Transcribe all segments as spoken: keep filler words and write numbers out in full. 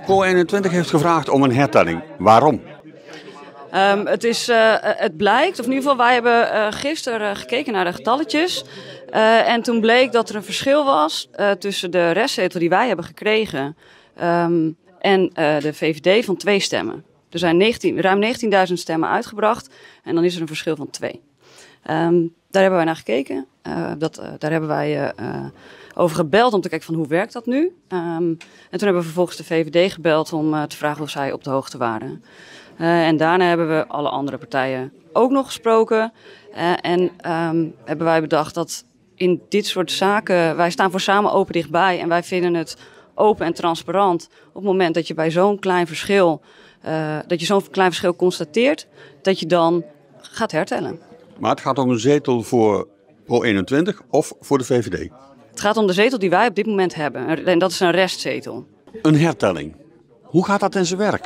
Pro eenentwintig heeft gevraagd om een hertelling. Waarom? Um, het, is, uh, het blijkt, of in ieder geval wij hebben uh, gisteren gekeken naar de getalletjes. Uh, en toen bleek dat er een verschil was uh, tussen de restzetel die wij hebben gekregen um, en uh, de V V D van twee stemmen. Er zijn negentien, ruim negentienduizend stemmen uitgebracht en dan is er een verschil van twee. Um, daar hebben wij naar gekeken. Uh, dat, uh, daar hebben wij uh, over gebeld om te kijken van hoe werkt dat nu. Um, en toen hebben we vervolgens de V V D gebeld om uh, te vragen of zij op de hoogte waren. Uh, en daarna hebben we alle andere partijen ook nog gesproken. Uh, en um, hebben wij bedacht dat in dit soort zaken, wij staan voor samen open dichtbij. En wij vinden het open en transparant op het moment dat je bij zo'n klein verschil, uh, dat je zo'n klein verschil constateert, dat je dan gaat hertellen. Maar het gaat om een zetel voor Pro eenentwintig of voor de V V D? Het gaat om de zetel die wij op dit moment hebben. En dat is een restzetel. Een hertelling. Hoe gaat dat in zijn werk?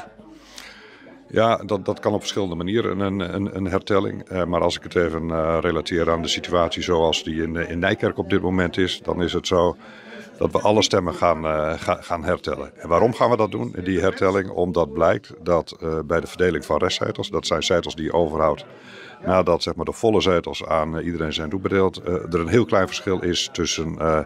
Ja, dat, dat kan op verschillende manieren, een, een, een hertelling. Uh, maar als ik het even uh, relateer aan de situatie zoals die in, in Nijkerk op dit moment is, dan is het zo dat we alle stemmen gaan, uh, ga, gaan hertellen. En waarom gaan we dat doen, die hertelling? Omdat blijkt dat uh, bij de verdeling van restzetels, dat zijn zetels die je overhoudt nadat zeg maar, de volle zetels aan uh, iedereen zijn toebedeeld, uh, er een heel klein verschil is tussen Uh,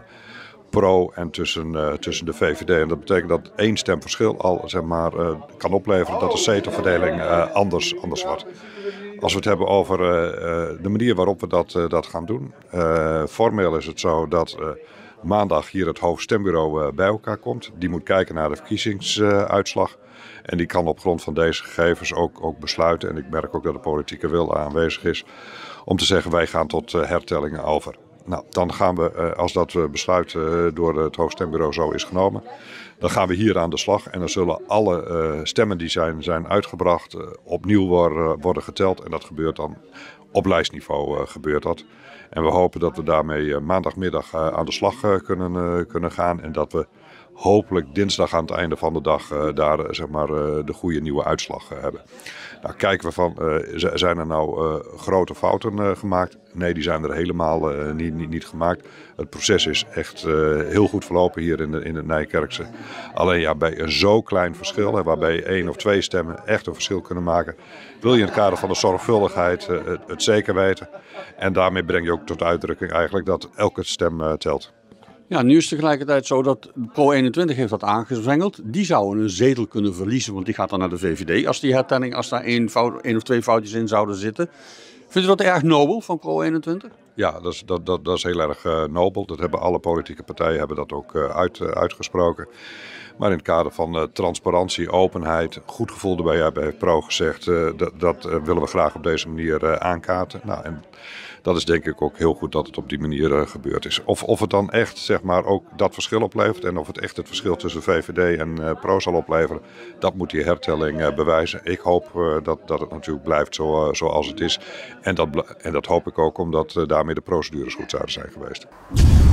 Pro en tussen, uh, tussen de V V D. En dat betekent dat één stem verschil al zeg maar, uh, kan opleveren dat de zetelverdeling uh, anders, anders wordt. Als we het hebben over uh, uh, de manier waarop we dat, uh, dat gaan doen. Uh, formeel is het zo dat uh, maandag hier het hoofdstembureau uh, bij elkaar komt. Die moet kijken naar de verkiezingsuitslag. Uh, en die kan op grond van deze gegevens ook, ook besluiten. En ik merk ook dat de politieke wil aanwezig is om te zeggen wij gaan tot uh, hertellingen over. Nou, dan gaan we, als dat besluit door het hoofdstembureau zo is genomen, dan gaan we hier aan de slag. En dan zullen alle uh, stemmen die zijn, zijn uitgebracht uh, opnieuw worden, worden geteld. En dat gebeurt dan op lijstniveau uh, gebeurt dat. En we hopen dat we daarmee uh, maandagmiddag uh, aan de slag uh, kunnen, uh, kunnen gaan. En dat we hopelijk dinsdag aan het einde van de dag uh, daar uh, zeg maar, uh, de goede nieuwe uitslag uh, hebben. Nou, kijken we van, uh, zijn er nou uh, grote fouten uh, gemaakt? Nee, die zijn er helemaal uh, niet, niet, niet gemaakt. Het proces is echt uh, heel goed verlopen hier in, de, in het Nijkerkse. Alleen ja, bij een zo klein verschil, hè, waarbij één of twee stemmen echt een verschil kunnen maken, wil je in het kader van de zorgvuldigheid uh, het, het zeker weten. En daarmee breng je ook tot uitdrukking eigenlijk dat elke stem uh, telt. Ja, nu is het tegelijkertijd zo dat Pro eenentwintig heeft dat aangezwengeld. Die zouden een zetel kunnen verliezen, want die gaat dan naar de V V D als die hertelling, als daar één, fout, één of twee foutjes in zouden zitten. Vindt u dat erg nobel van Pro eenentwintig? Ja, dat is, dat, dat, dat is heel erg uh, nobel. Dat hebben alle politieke partijen hebben dat ook uh, uit, uh, uitgesproken. Maar in het kader van uh, transparantie, openheid, goed gevoel erbij hebben, heeft Pro gezegd, uh, dat, dat uh, willen we graag op deze manier uh, aankaarten. Nou, en dat is denk ik ook heel goed dat het op die manier uh, gebeurd is. Of, of het dan echt zeg maar, ook dat verschil oplevert en of het echt het verschil tussen V V D en uh, Pro zal opleveren, dat moet die hertelling uh, bewijzen. Ik hoop uh, dat, dat het natuurlijk blijft zo, uh, zoals het is. En dat, en dat hoop ik ook omdat uh, daarmee de procedures goed zouden zijn geweest.